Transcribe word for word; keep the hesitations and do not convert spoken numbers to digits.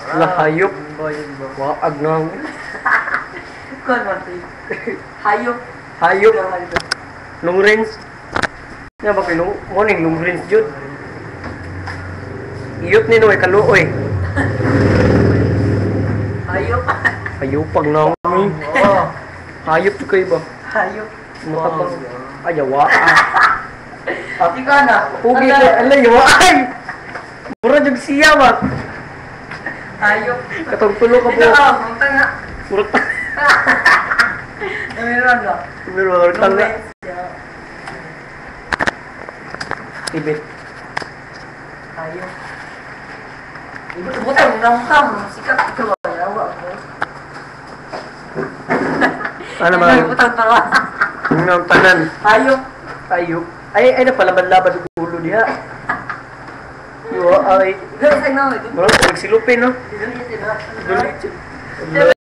Lahayop. Waag na. Kuan mati. Hayop. Hayop. Long range. Ya ba kay long morning long range jud. Iyot ni no ay kaluoy. Hayop. Hayopag na mi. Oh. Hayop to kay ba? Hayop. Makabang. Ay yawa. Ati ka na. Pugi ko alay yawa ay. Mura jud siya ba? Hayop. Katong tulo ka po. Ito ka, ang tanga. Murag ta. Meron ka. Pero wala tanga. Tibet. Hayop. Ibutang ng kam, sikat ito ba? Yawa ko. Ano ba? Ibutang tawa. Ang tanan. Hayop. Hayop. Ay ay na palaban-laban ng ulo diha. Yo ay. Dali sa namin. Murag nagsilupin no. Dali sa namin. Dali.